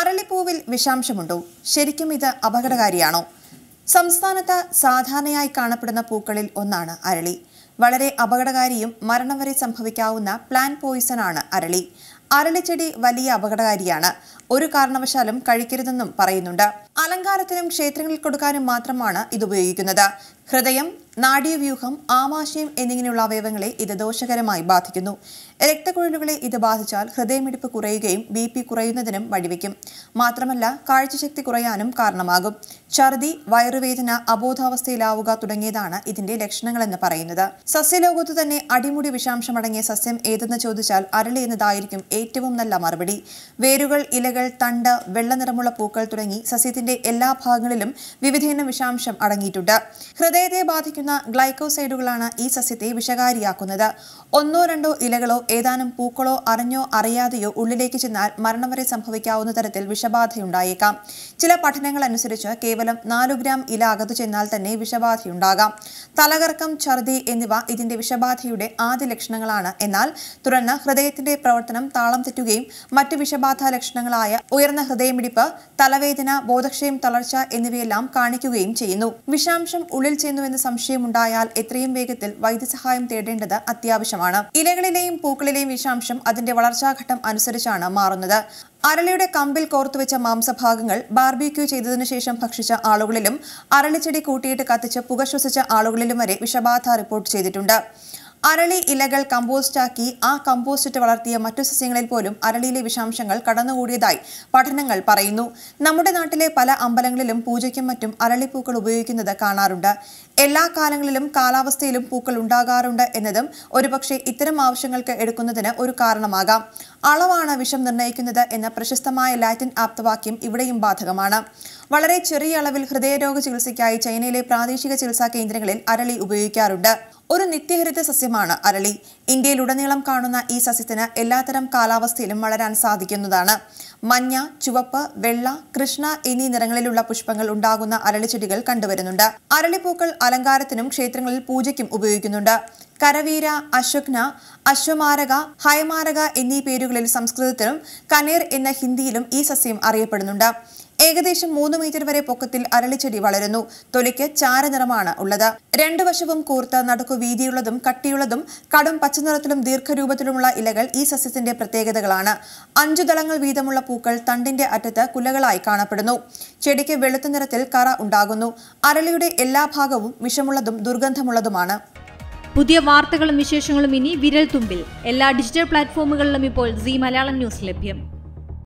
അരളിപ്പൂവിൽ വിഷാംശമുണ്ടോ? ശരിക്കും ഇത് അപകടകാരിയാണോ? സംസ്ഥാനത്ത് സാധാരണയായി കാണപ്പെടുന്ന പൂക്കളിൽ ഒന്നാണ് അരളി. വളരെ അപകടകാരിയും മരണം വരെ സംഭവിക്കാവുന്ന പ്ലാന്റ് പോയിസൺ ആണ് അരളി. അരളിച്ചെടി വലിയ അപകടകാരിയാണ്. ഒരു കാരണവശാലും കഴിക്കരുതെന്നും പറയുന്നുണ്ട്. അലങ്കാരത്തിനും ക്ഷേത്രങ്ങളിൽ കൊടുക്കാനും മാത്രമാണ് ഇത് ഉപയോഗിക്കുന്നത്. ഹൃദയം, നാഡീവ്യൂഹം, ആമാശയം എന്നിങ്ങനെയുള്ള അവയവങ്ങളെ ഇത് ദോഷകരമായി ബാധിക്കുന്നു. രക്തക്കുഴലുകളെ ഇത് ബാധിച്ചാൽ ഹൃദയമിടിപ്പ് കുറയുകയും BP കുറയുന്നതിനും വഴിവെക്കും. മാത്രമല്ല കാഴ്ചശക്തി കുറയാനും കാരണമാകും. ഛർദി, വയറുവേദന, അബോധാവസ്ഥയിലാവുക തുടങ്ങിയതാണ് ഇതിന്റെ ലക്ഷണങ്ങളെന്ന് പറയുന്നത്. സസ്യലോകത്തു തന്നെ അടിമുടി വിഷാംശമടങ്ങിയ സസ്യം ഏതെന്ന് ചോദിച്ചാൽ അരളി എന്നതായിരിക്കും ഏറ്റവും നല്ല മറുപടി. വേരുകൾ, ഇലകൾ, തണ്ട്, വെള്ള നിറമുള്ള പൂക്കൾ തുടങ്ങി സസ്യത്തിന്റെ എല്ലാ ഭാഗങ്ങളിലും വിവിധയിനം വിഷാംശം അടങ്ങിയിട്ടുണ്ട്. ഹൃദയത്തെ ബാധിക്കുന്ന ഗ്ലൈക്കോസൈഡുകളാണ് ഈ സസ്യത്തെ വിഷകാരിയാക്കുന്നത്. ഒന്നോ രണ്ടോ ഇലകളോ ഏതാനും പൂക്കളോ അറിഞ്ഞോ അറിയാതെയോ ഉള്ളിലേക്ക് ചെന്നാൽ മരണം വരെ സംഭവിക്കാവുന്ന തരത്തിൽ വിഷബാധയുണ്ടായേക്കാം. ചില പഠനങ്ങൾ അനുസരിച്ച് കേവലം 4 ഗ്രാം ഇല അകത്തു ചെന്നാൽ തന്നെ വിഷബാധയുണ്ടാകാം. തലകറക്കം, ഛർദി എന്നിവ ഇതിന്റെ വിഷബാധയുടെ ആദ്യ ലക്ഷണങ്ങളാണ്. എന്നാൽ തുടർന്ന് ഹൃദയത്തിന്റെ പ്രവർത്തനം താളം തെറ്റുകയും മറ്റു വിഷബാധ ലക്ഷണങ്ങളായ ഉയർന്ന ഹൃദയമിടിപ്പ്, തലവേദന, ബോധക്ഷയം, തളർച്ച എന്നിവയെല്ലാം കാണിക്കുകയും ചെയ്യുന്നു. വിഷാംശം ഉള്ളിൽ ചെന്നുവെന്ന് സംശയമുണ്ടായാൽ എത്രയും വേഗത്തിൽ വൈദ്യസഹായം തേടേണ്ടത് അത്യാവശ്യമാണ്. ഇലകളിലെയും പൂക്കളിലെയും വിഷാംശം അതിന്റെ വളർച്ചാഘട്ടം അനുസരിച്ചാണ് മാറുന്നത്. അരളിയുടെ കമ്പിൽ കോർത്തുവെച്ച മാംസഭാഗങ്ങൾ ബാർബിക്യൂ ചെയ്തതിനു ശേഷം ഭക്ഷിച്ച ആളുകളിലും അരളിച്ചെടി കൂട്ടിയിട്ട് കത്തിച്ച് പുക ശ്വസിച്ച ആളുകളിലും വരെ വിഷബാധ റിപ്പോർട്ട് ചെയ്തിട്ടുണ്ട്. അരളി ഇലകൾ കമ്പോസ്റ്റാക്കി ആ കമ്പോസ്റ്റിട്ട് വളർത്തിയ മറ്റു സസ്യങ്ങളിൽ പോലും അരളിയിലെ വിഷാംശങ്ങൾ കടന്നുകൂടിയതായി പഠനങ്ങൾ പറയുന്നു. നമ്മുടെ നാട്ടിലെ പല അമ്പലങ്ങളിലും പൂജയ്ക്കും മറ്റും അരളിപ്പൂക്കൾ ഉപയോഗിക്കുന്നത് കാണാറുണ്ട്. എല്ലാ കാലങ്ങളിലും കാലാവസ്ഥയിലും പൂക്കൾ ഉണ്ടാകാറുണ്ട് എന്നതും ഒരുപക്ഷെ ഇത്തരം ആവശ്യങ്ങൾക്ക് എടുക്കുന്നതിന് ഒരു കാരണമാകാം. അളവാണ് വിഷം നിർണ്ണയിക്കുന്നത് എന്ന പ്രശസ്തമായ ലാറ്റിൻ ആപ്തവാക്യം ഇവിടെയും ബാധകമാണ്. വളരെ ചെറിയ അളവിൽ ഹൃദയരോഗ ചികിത്സയ്ക്കായി ചൈനയിലെ പ്രാദേശിക ചികിത്സാ കേന്ദ്രങ്ങളിൽ അരളി ഉപയോഗിക്കാറുണ്ട്. ഒരു നിത്യഹരിത സസ്യമാണ് അരളി. ഇന്ത്യയിലുടനീളം കാണുന്ന ഈ സസ്യത്തിന് എല്ലാത്തരം കാലാവസ്ഥയിലും വളരാൻ സാധിക്കുന്നതാണ്. മഞ്ഞ, ചുവപ്പ്, വെള്ള, കൃഷ്ണ എന്നീ നിറങ്ങളിലുള്ള പുഷ്പങ്ങൾ ഉണ്ടാകുന്ന അരളിച്ചെടികൾ കണ്ടുവരുന്നുണ്ട്. അരളിപ്പൂക്കൾ അലങ്കാരത്തിനും ക്ഷേത്രങ്ങളിൽ പൂജയ്ക്കും ഉപയോഗിക്കുന്നുണ്ട്. കരവീര, അശ്വഘ്ന, അശ്വമാരക, ഹയമാരക എന്നീ പേരുകളിൽ സംസ്കൃതത്തിലും കനേർ എന്ന ഹിന്ദിയിലും ഈ സസ്യം അറിയപ്പെടുന്നുണ്ട്. ഏകദേശം 3 മീറ്റർ വരെ പൊക്കത്തിൽ അരളിച്ചെടി വളരുന്നു. തൊലിക്ക് ചാരനിറമാണ് ഉള്ളത്. 2 വശവും കൂർത്ത, നടുക്കു വീതിയുള്ളതും കട്ടിയുള്ളതും കടും പച്ചനിറത്തിലും ദീർഘരൂപത്തിലുമുള്ള ഇലകൾ ഈ സസ്യത്തിന്റെ പ്രത്യേകതകളാണ്. 5 ദളങ്ങൾ വീതമുള്ള പൂക്കൾ തണ്ടിന്റെ അറ്റത്ത് കുലകളായി കാണപ്പെടുന്നു. ചെടിക്ക് വെളുത്ത നിറത്തിൽ കറ ഉണ്ടാകുന്നു. അരളിയുടെ എല്ലാ ഭാഗവും വിഷമുള്ളതും ദുർഗന്ധമുള്ളതുമാണ്. പുതിയ വാർത്തകളും വിശേഷങ്ങളും ഇനി വിരൽ തുമ്പിൽ. എല്ലാ ഡിജിറ്റൽ പ്ലാറ്റ്ഫോമുകളിലും ഇപ്പോൾ സീ മലയാളം ന്യൂസ് ലഭ്യം.